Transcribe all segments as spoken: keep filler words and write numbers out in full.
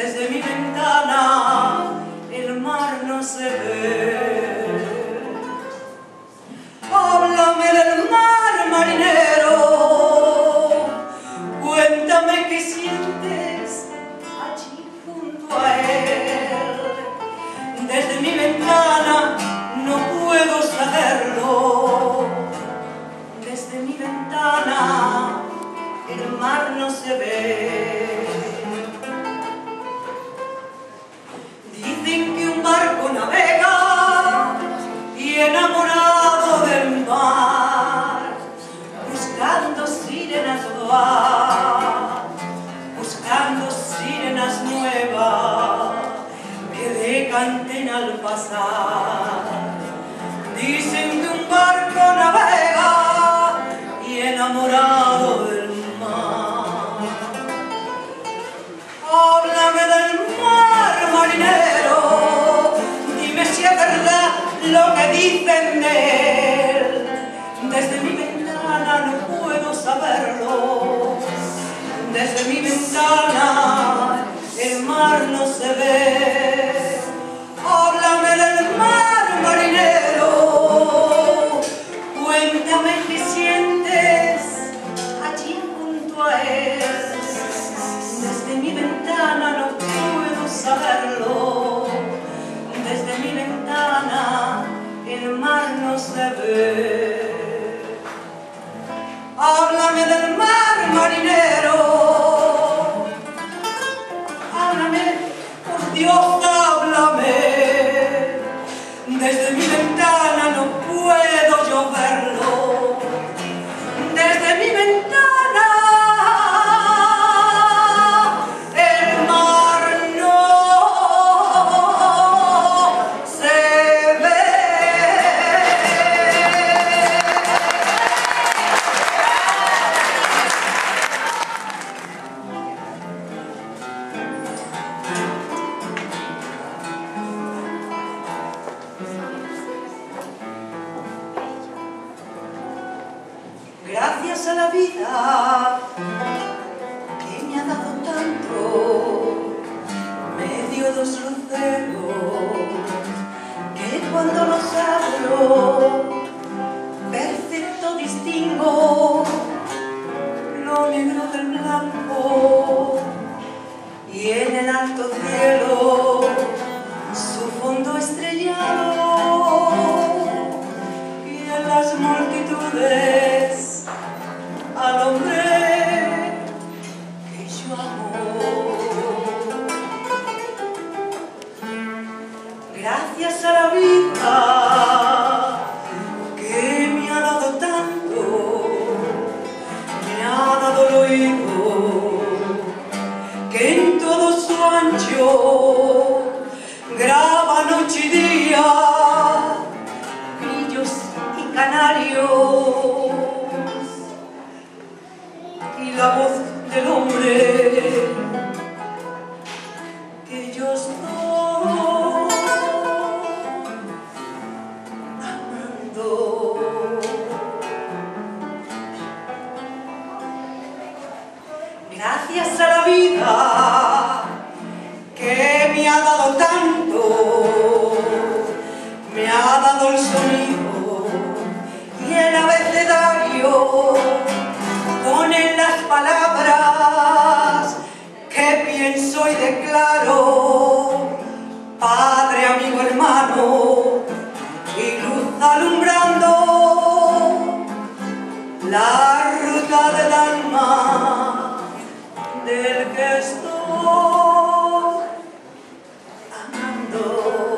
desde mi ventana el mar no se ve. Háblame del mar, marinero, cuéntame qué sientes allí junto a él. Desde mi ventana no puedo saberlo, desde mi ventana el mar no se ve. Dicen que un barco navega y enamorado del mar, buscando sirenas va, buscando sirenas nuevas que decanten al pasar. Dicen que un barco navega y enamorado del mar. Háblame del mar, marinero, dime si es verdad lo que dicen de él. Desde mi ventana no puedo saberlo, desde mi ventana el mar no se ve. Háblame del mar, marinero, cuéntame qué sientes allí junto a él. Desde mi ventana no puedo saberlo, desde mi ventana el mar no se ve. Háblame del mar, marinero, háblame, por Dios, háblame. Desde mi ventana no puedo yo verlo, desde mi ventana el mar no se ve. Gracias a la vida que me ha dado tanto, me dio dos luceros que cuando los abro perfecto distingo lo negro del blanco, y en el alto cielo su fondo estrellado, y en las multitudes al hombre que yo amo. Gracias a la vida que me ha dado tanto, me ha dado el oído que en todo su ancho graba noche y día grillos y canarios, y la voz del hombre que yo estoy amando. Gracias a la vida que me ha dado tanto, me ha dado el sonido y el abecedario, con en las palabras que pienso y declaro, Padre, amigo, hermano, y luz alumbrando la ruta del alma del que estoy amando.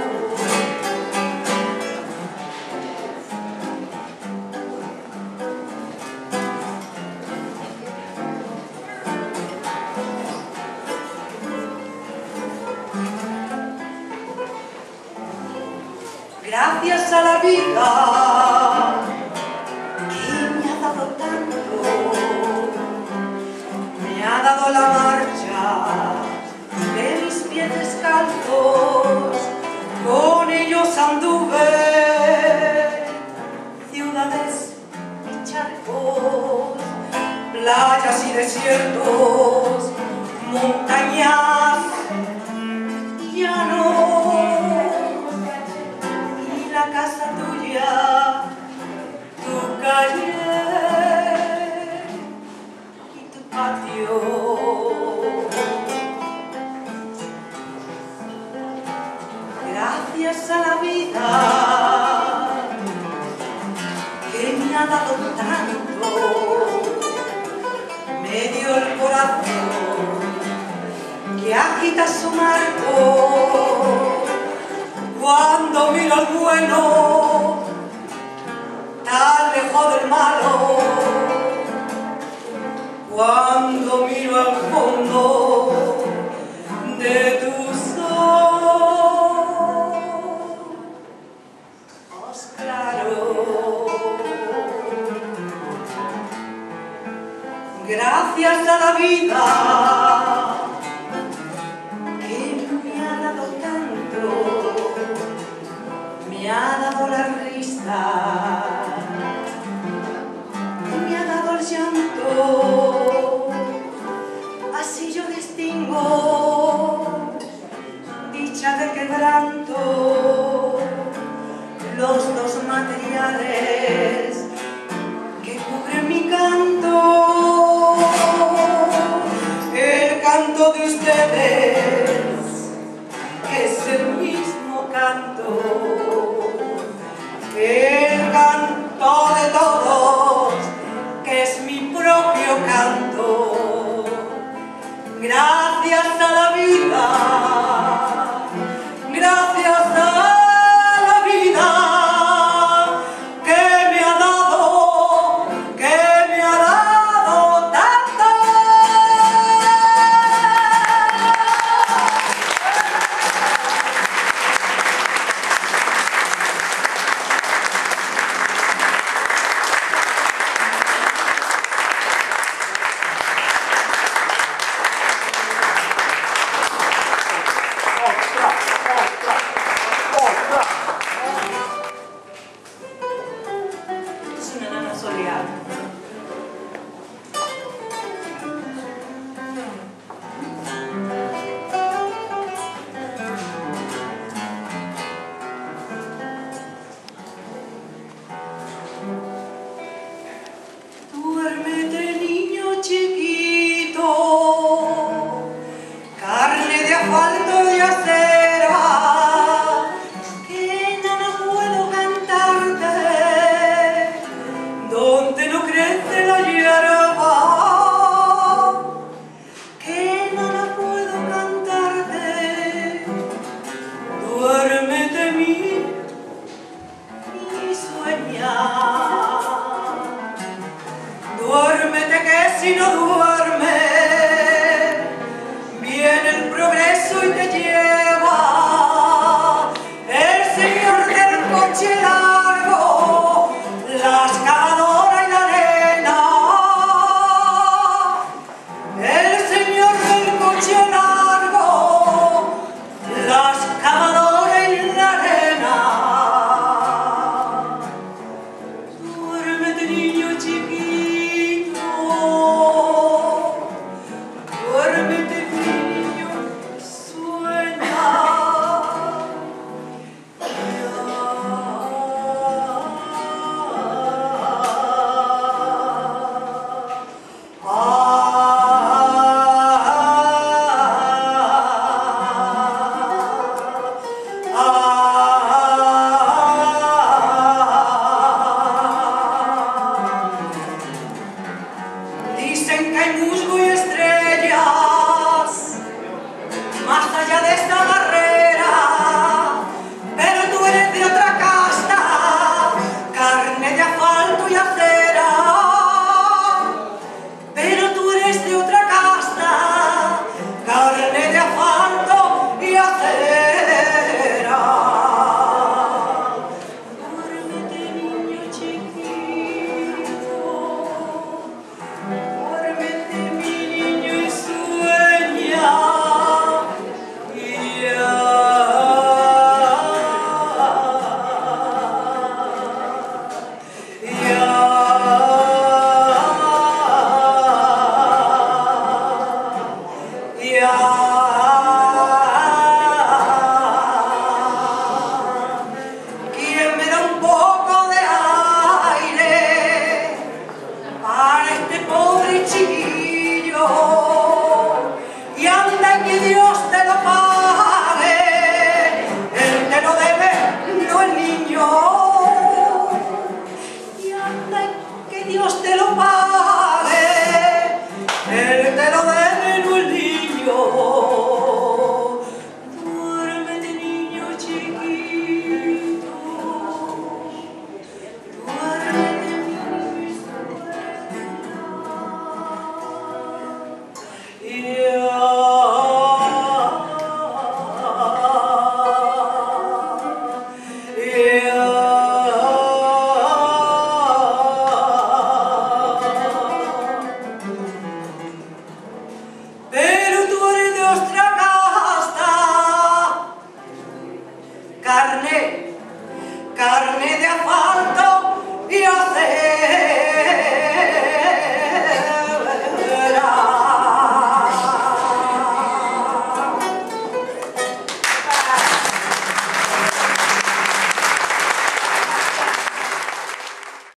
Gracias a la vida que me ha dado tanto, me ha dado la marcha de mis pies descalzos, con ellos anduve ciudades y charcos, playas y desiertos, montañas gracias a la vida que me ha dado tanto, me dio el corazón que agita su marco cuando miro al bueno tan lejos del malo, cuando miro al fondo de tus ojos claros. Gracias a la vida que me ha dado tanto, me ha dado la risa, me ha dado el llanto, así yo distingo dicha de quebranto, los dos materiales que cubren mi canto, el canto de ustedes, que es el mismo canto, el canto de todos, que es mi propio canto. Gracias a la vida, gracias a la vida que me ha dado, que me ha dado tanto. Es una nana soleada. Duérmete, niño chiquito, carne de asfalto y acero.